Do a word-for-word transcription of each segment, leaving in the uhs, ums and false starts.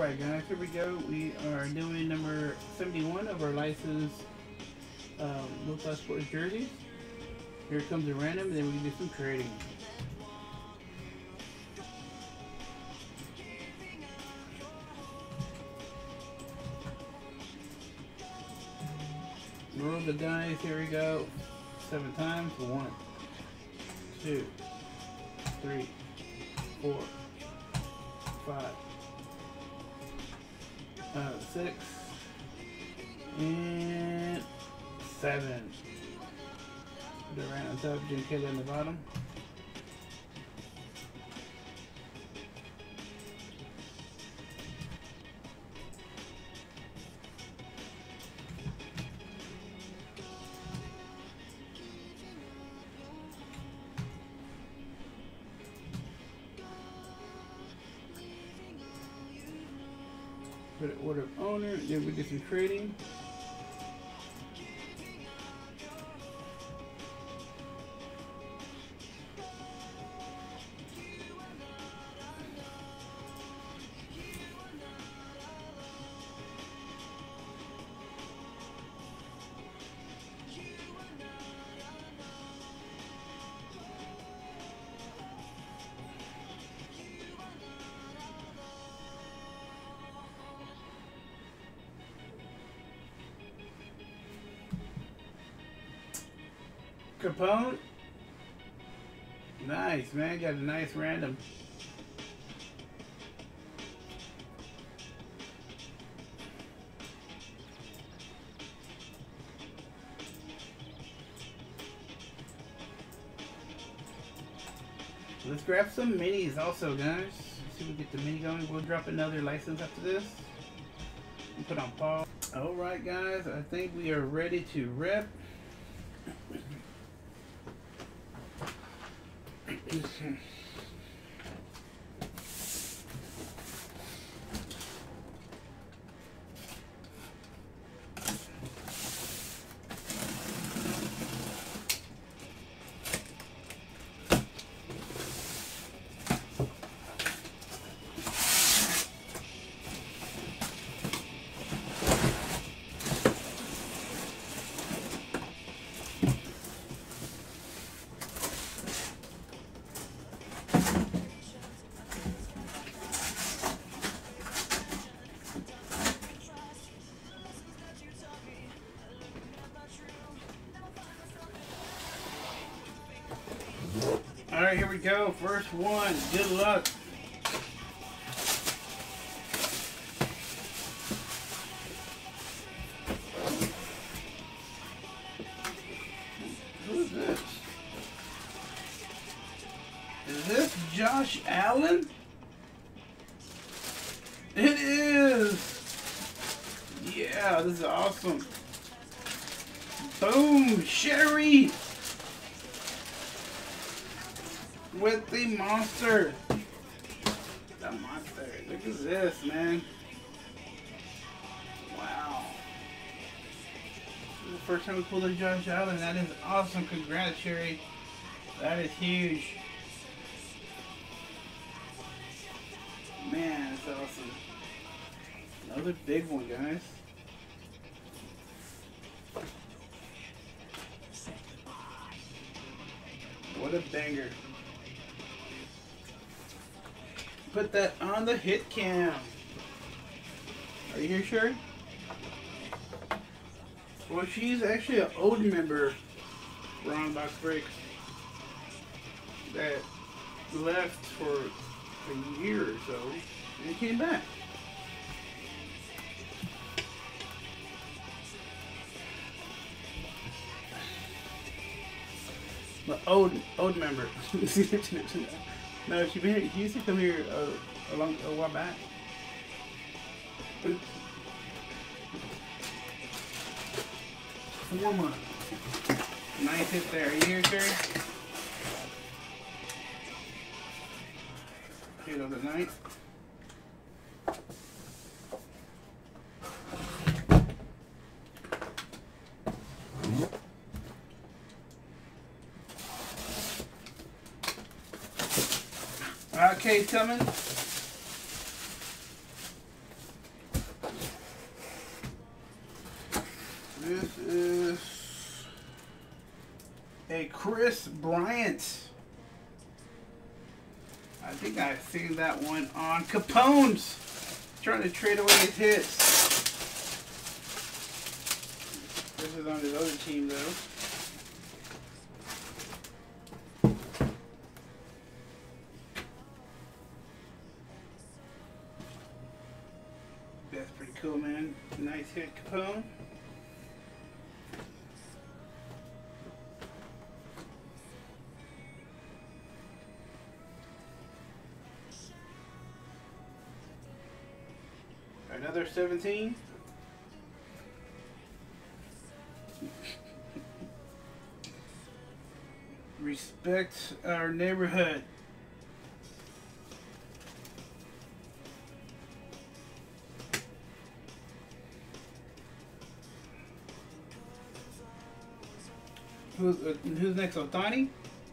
Alright guys, here we go. We are doing number seventy-one of our licensed um, Low Sports jerseys. Here comes a random, and then we can do some trading. Roll the dice, here we go. Seven times. One, two, three, four, five, uh, six, and seven. Put it right on top, Jim Kelly on the bottom. Put an order of owner, then we do some trading. Capone. Nice, man. Got a nice random. Let's grab some minis also, guys. Let's see if we get the mini going. We'll drop another license after this. And put on pause. Alright, guys. I think we are ready to rip. Alright, here we go. First one. Good luck. Who is this? Is this Josh Allen? It is! Yeah, this is awesome. Boom! Sherry! With the monster. The monster. Look at this, man. Wow. This is the first time we pulled a Josh Allen. That is awesome. Congrats, Sherry. That is huge. Man, that's awesome. Another big one, guys. What a banger. Put that on the hit cam. Are you here, Sherry? Well, she's actually an old member, Ron Box Breaks, that left for a year or so and came back. But old, old member. No, she been here. She used to come here uh, a long, a while back. Four months. Nice hit there. Are you here, Sherry? Hit of the night. Okay, Tillman. a Chris Bryant. I think I've seen that one on Capone's. Trying to trade away his hits. This is on his other team, though. That's pretty cool, man. Nice hit, Capone. Another seventeen. Respect our neighborhood. Who's, uh, who's next? Ohtani?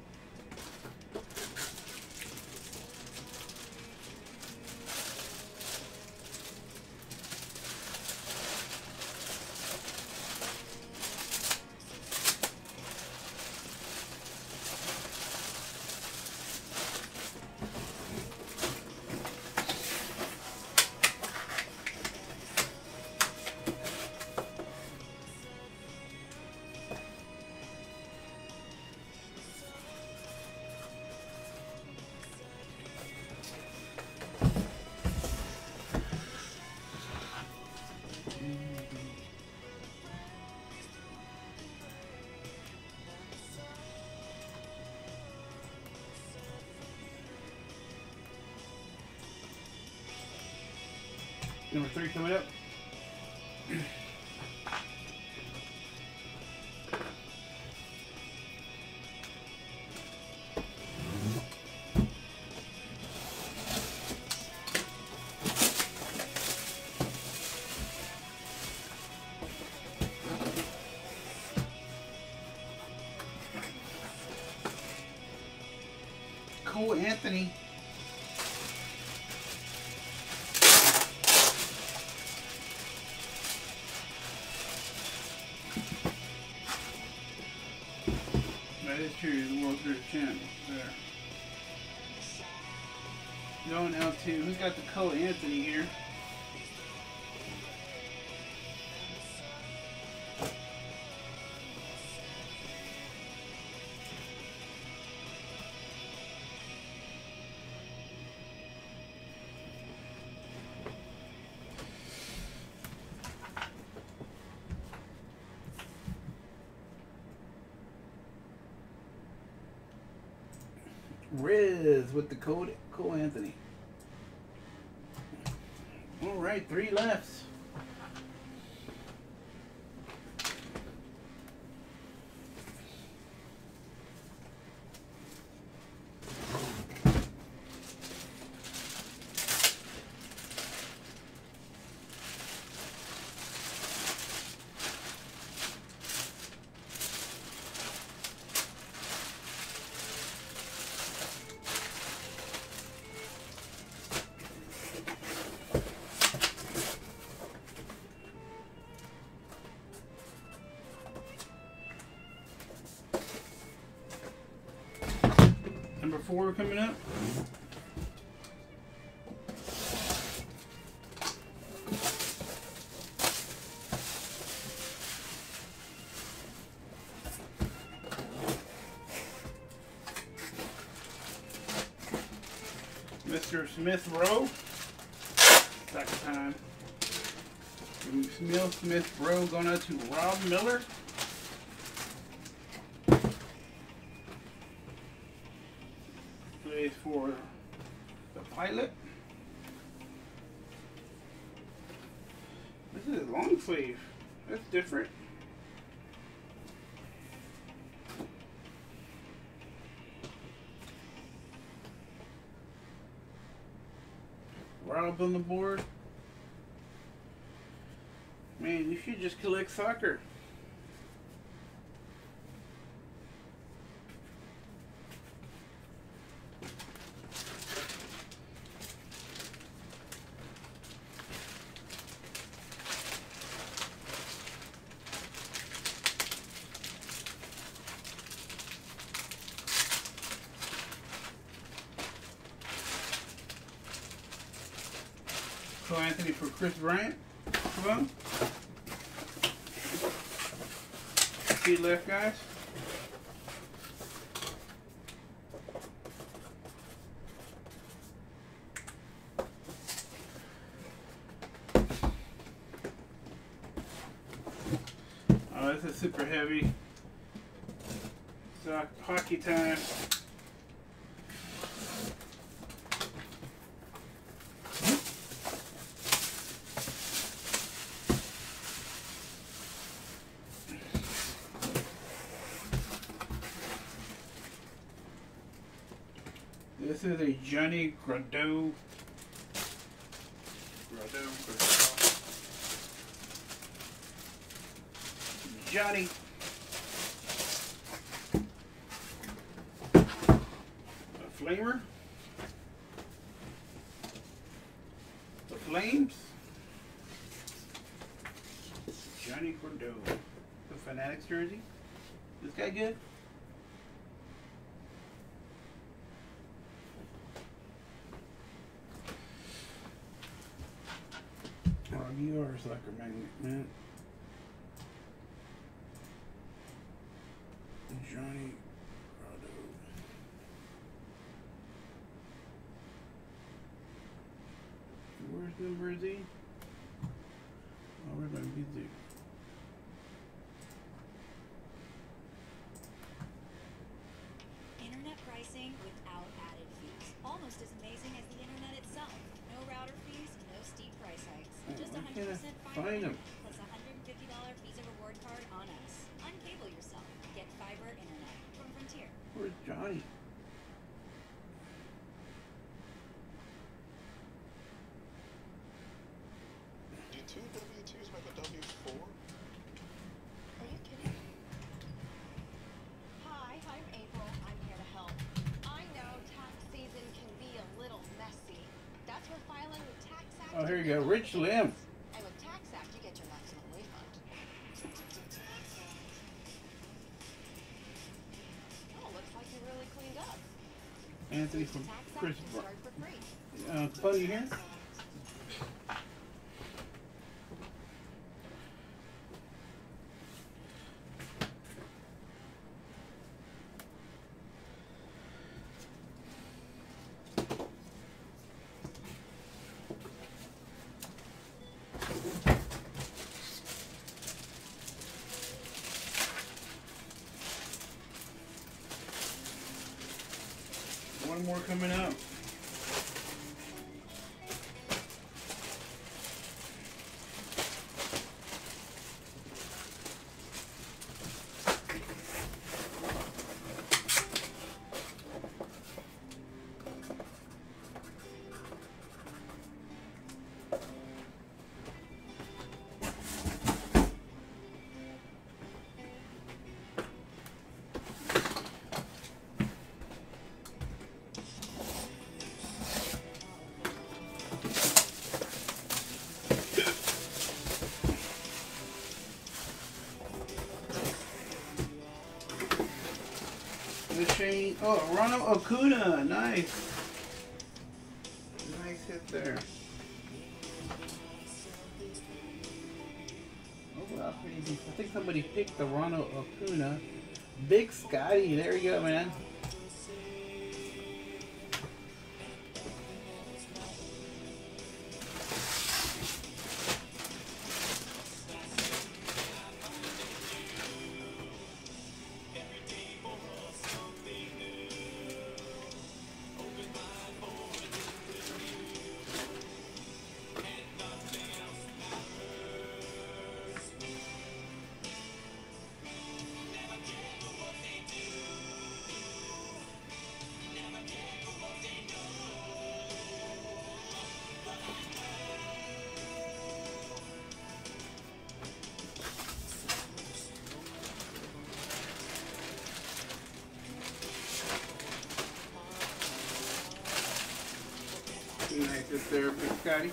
Number three coming up. Cole Anthony. That is true, the World Series champ there. Going out to, who's got the Cole Anthony here? Riz with the code Cole Anthony. All right, three left. Number four coming up. Mister Smith Rowe. Second time. Smith Smith Rowe going out to Rob Miller. Plays for the Pilot. This is a long sleeve. That's different. Rob on the board. Man, you should just collect soccer. Cole Anthony for Chris Bryant. Come on. Two left, guys. Oh, this is super heavy. So hockey time. This is a Johnny Gaudreau. Gaudreau, Gaudreau. Johnny. A Flamer. The Flames. Johnny Gaudreau. The Fanatics jersey. This guy good? Yours like a magnet, man. Johnny Gaudreau. Where's number is he? Oh, we're going to be there. Internet pricing without added fees. Almost as amazing as the internet itself. No router fees, no steep price hikes. Just one hundred percent find them. Plus a one hundred fifty dollar Visa reward card on us. Uncable yourself. Get fiber internet from Frontier. Where's Johnny? Do two W twos make a W four? Are you kidding? Hi, I'm April. I'm here to help. I know tax season can be a little messy. That's where filing the Tax Act. Oh, here you go. Rich Lim. And with Tax Act, you get your maximum refund. Oh, looks like you really cleaned up. Anthony from Tax Act Chris can start for free. Uh, Buddy here. One more coming up. The Shane, oh, Ronald Acuna, nice. Nice hit there. Oh, wow, pretty decent. I think somebody picked the Ronald Acuna. Big Scotty, there you go, man. Nice hit there, Big Scotty.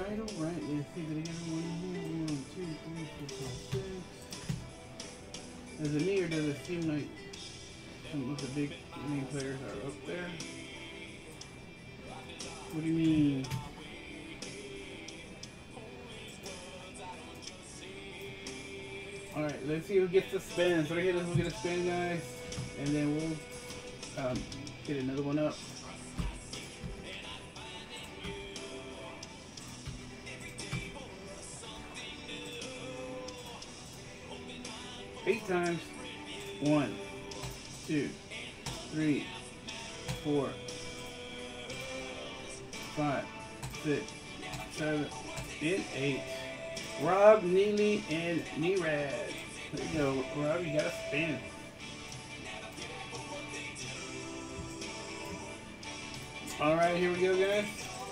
Alright, alright. Let's see. Did I get one here? One, two, three, four, five, six. Does it me or does it seem like some of the big main players are up there? What do you mean? Alright, let's see who gets the spin. So right here, let's go get a spin, guys. And then we'll um, get another one up. Eight times. One, two, three, four, five, six, seven, and eight. Rob, Neely, and Nerad. There you go, Rob, you got a spin. Alright, here we go, guys.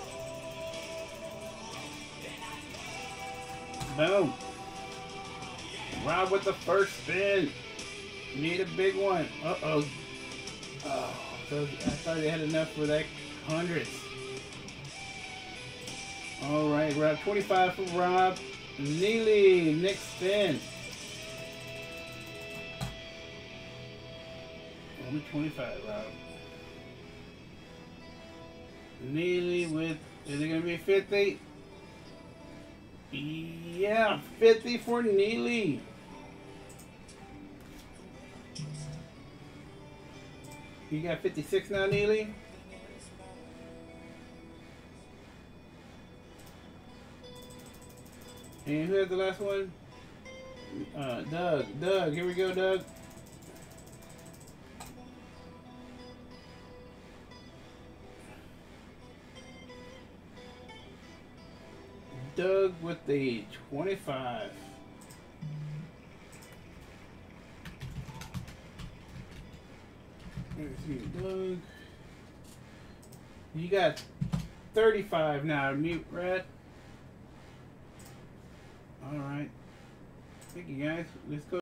Boom. Rob with the first spin. Need a big one. Uh-oh. Oh, so I thought they had enough for that hundreds. Alright, Rob. twenty-five for Rob. Neely, next spin. Only twenty-five, Rob. Neely with, is it going to be fifty? Yeah, fifty for Neely. You got fifty-six now, Neely? And who has the last one? Uh, Doug. Doug, here we go, Doug. Doug with the twenty-five. Let's see, Doug. You got thirty-five now, Mute Red. Alright. Thank you guys. Let's go.